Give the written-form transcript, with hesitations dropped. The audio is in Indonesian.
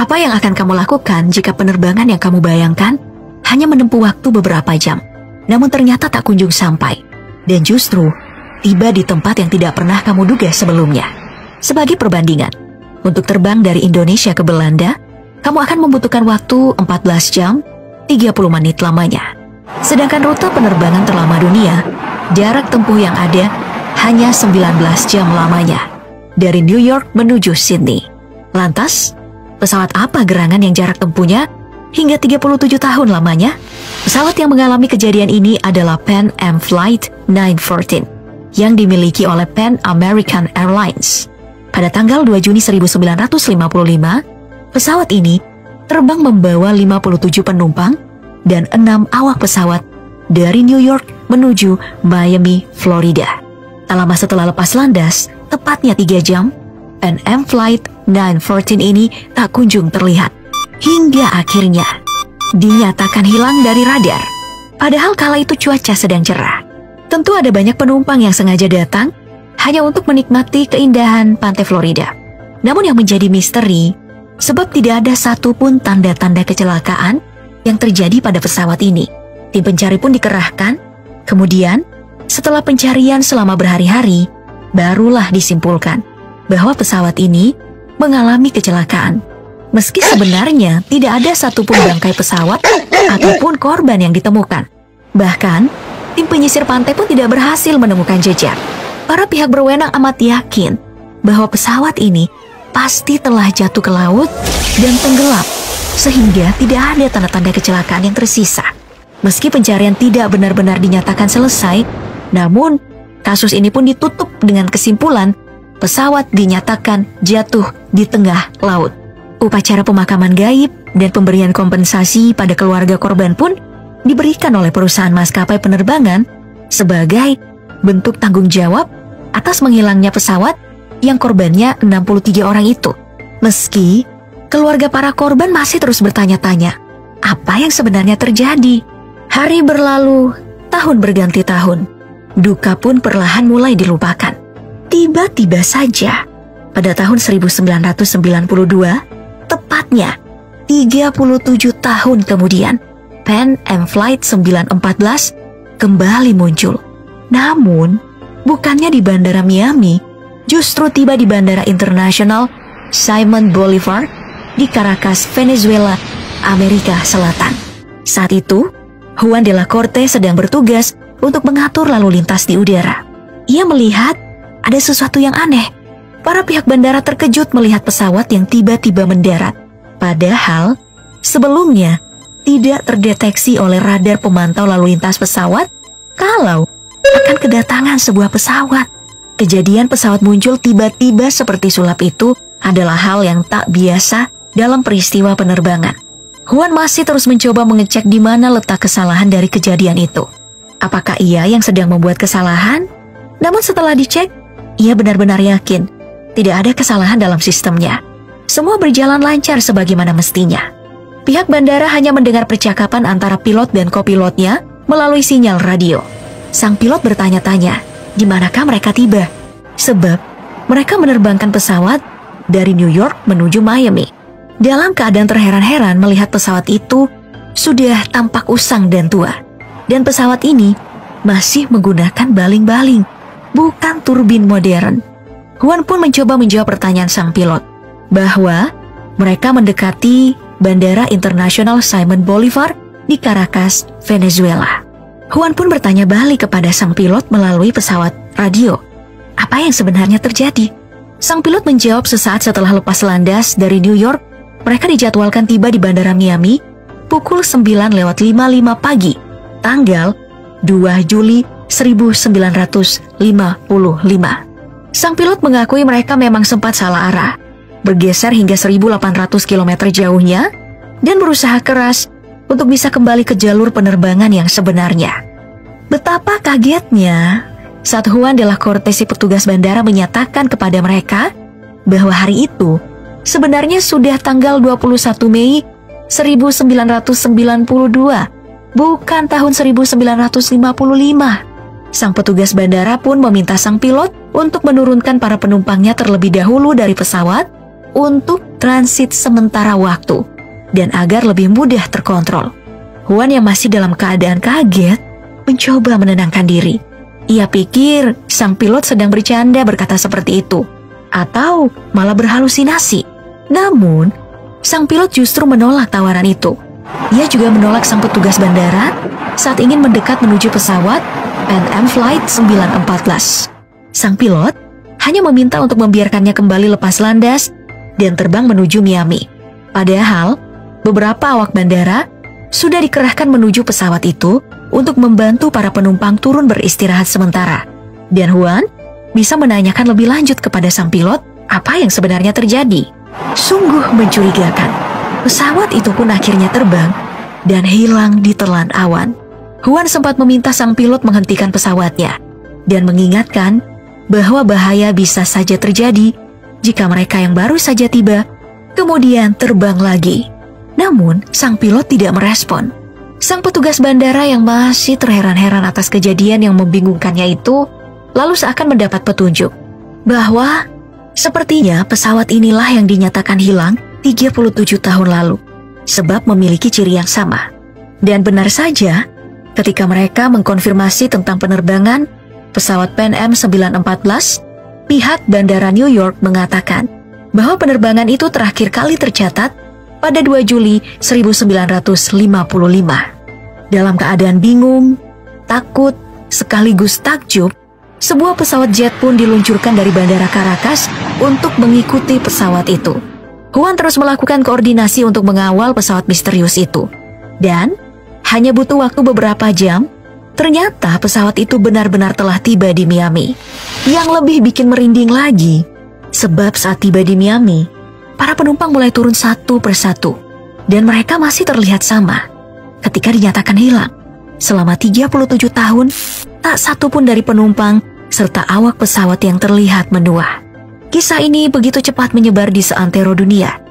Apa yang akan kamu lakukan jika penerbangan yang kamu bayangkan hanya menempuh waktu beberapa jam, namun ternyata tak kunjung sampai, dan justru tiba di tempat yang tidak pernah kamu duga sebelumnya? Sebagai perbandingan, untuk terbang dari Indonesia ke Belanda, kamu akan membutuhkan waktu 14 jam 30 menit lamanya. Sedangkan rute penerbangan terlama dunia, jarak tempuh yang ada hanya 19 jam lamanya, dari New York menuju Sydney. Lantas, pesawat apa gerangan yang jarak tempuhnya hingga 37 tahun lamanya? Pesawat yang mengalami kejadian ini adalah Pan Am Flight 914 yang dimiliki oleh Pan American Airlines. Pada tanggal 2 Juni 1955, pesawat ini terbang membawa 57 penumpang dan 6 awak pesawat dari New York menuju Miami, Florida. Tak lama setelah lepas landas, tepatnya 3 jam, Pan Am Flight 914 ini tak kunjung terlihat. Hingga akhirnya dinyatakan hilang dari radar. Padahal kala itu cuaca sedang cerah. Tentu ada banyak penumpang yang sengaja datang hanya untuk menikmati keindahan pantai Florida. Namun yang menjadi misteri, sebab tidak ada satupun tanda-tanda kecelakaan yang terjadi pada pesawat ini. Tim pencari pun dikerahkan. Kemudian, setelah pencarian selama berhari-hari, barulah disimpulkan bahwa pesawat ini mengalami kecelakaan. Meski sebenarnya tidak ada satupun bangkai pesawat ataupun korban yang ditemukan. Bahkan, tim penyisir pantai pun tidak berhasil menemukan jejak. Para pihak berwenang amat yakin bahwa pesawat ini pasti telah jatuh ke laut dan tenggelam, sehingga tidak ada tanda-tanda kecelakaan yang tersisa. Meski pencarian tidak benar-benar dinyatakan selesai, namun kasus ini pun ditutup dengan kesimpulan pesawat dinyatakan jatuh di tengah laut. Upacara pemakaman gaib dan pemberian kompensasi pada keluarga korban pun diberikan oleh perusahaan maskapai penerbangan sebagai bentuk tanggung jawab atas menghilangnya pesawat yang korbannya 63 orang itu. Meski keluarga para korban masih terus bertanya-tanya, apa yang sebenarnya terjadi? Hari berlalu, tahun berganti tahun. Duka pun perlahan mulai dilupakan. Tiba-tiba saja, pada tahun 1992, tepatnya 37 tahun kemudian, Pan Am Flight 914 kembali muncul. Namun, bukannya di Bandara Miami, justru tiba di Bandara Internasional Simon Bolivar di Caracas, Venezuela, Amerika Selatan. Saat itu, Juan de la Corte sedang bertugas untuk mengatur lalu lintas di udara. Ia melihat ada sesuatu yang aneh. Para pihak bandara terkejut melihat pesawat yang tiba-tiba mendarat. Padahal, sebelumnya tidak terdeteksi oleh radar pemantau lalu lintas pesawat kalau akan kedatangan sebuah pesawat. Kejadian pesawat muncul tiba-tiba seperti sulap itu adalah hal yang tak biasa dalam peristiwa penerbangan. Juan masih terus mencoba mengecek di mana letak kesalahan dari kejadian itu. Apakah ia yang sedang membuat kesalahan? Namun setelah dicek, ia benar-benar yakin tidak ada kesalahan dalam sistemnya. Semua berjalan lancar sebagaimana mestinya. Pihak bandara hanya mendengar percakapan antara pilot dan kopilotnya melalui sinyal radio. Sang pilot bertanya-tanya, di manakah mereka tiba? Sebab mereka menerbangkan pesawat dari New York menuju Miami. Dalam keadaan terheran-heran melihat pesawat itu sudah tampak usang dan tua. Dan pesawat ini masih menggunakan baling-baling, bukan turbin modern. Juan pun mencoba menjawab pertanyaan sang pilot, bahwa mereka mendekati Bandara Internasional Simon Bolivar di Caracas, Venezuela. Juan pun bertanya balik kepada sang pilot melalui pesawat radio. Apa yang sebenarnya terjadi? Sang pilot menjawab sesaat setelah lepas landas dari New York, mereka dijadwalkan tiba di Bandara Miami pukul 9:55 pagi, tanggal 2 Juli 1955. Sang pilot mengakui mereka memang sempat salah arah, bergeser hingga 1.800 km jauhnya, dan berusaha keras untuk bisa kembali ke jalur penerbangan yang sebenarnya. Betapa kagetnya saat Juan de la Corte, si petugas bandara, menyatakan kepada mereka bahwa hari itu sebenarnya sudah tanggal 21 Mei 1992, bukan tahun 1955. Sang petugas bandara pun meminta sang pilot untuk menurunkan para penumpangnya terlebih dahulu dari pesawat untuk transit sementara waktu dan agar lebih mudah terkontrol. Juan yang masih dalam keadaan kaget mencoba menenangkan diri. Ia pikir sang pilot sedang bercanda berkata seperti itu, atau malah berhalusinasi. Namun, sang pilot justru menolak tawaran itu. Ia juga menolak sang petugas bandara saat ingin mendekat menuju pesawat Pan Am Flight 914. Sang pilot hanya meminta untuk membiarkannya kembali lepas landas dan terbang menuju Miami. Padahal, beberapa awak bandara sudah dikerahkan menuju pesawat itu untuk membantu para penumpang turun beristirahat sementara. Dan Juan bisa menanyakan lebih lanjut kepada sang pilot apa yang sebenarnya terjadi. Sungguh mencurigakan. Pesawat itu pun akhirnya terbang dan hilang di telan awan. Juan sempat meminta sang pilot menghentikan pesawatnya dan mengingatkan bahwa bahaya bisa saja terjadi jika mereka yang baru saja tiba kemudian terbang lagi. Namun, sang pilot tidak merespon. Sang petugas bandara yang masih terheran-heran atas kejadian yang membingungkannya itu lalu seakan mendapat petunjuk bahwa sepertinya pesawat inilah yang dinyatakan hilang 37 tahun lalu sebab memiliki ciri yang sama. Dan benar saja, ketika mereka mengkonfirmasi tentang penerbangan pesawat Pan Am 914, pihak Bandara New York mengatakan bahwa penerbangan itu terakhir kali tercatat pada 2 Juli 1955. Dalam keadaan bingung, takut, sekaligus takjub, sebuah pesawat jet pun diluncurkan dari Bandara Caracas untuk mengikuti pesawat itu. Juan terus melakukan koordinasi untuk mengawal pesawat misterius itu. Dan hanya butuh waktu beberapa jam, ternyata pesawat itu benar-benar telah tiba di Miami. Yang lebih bikin merinding lagi, sebab saat tiba di Miami, para penumpang mulai turun satu persatu, dan mereka masih terlihat sama. Ketika dinyatakan hilang, selama 37 tahun, tak satu pun dari penumpang serta awak pesawat yang terlihat menua. Kisah ini begitu cepat menyebar di seantero dunia,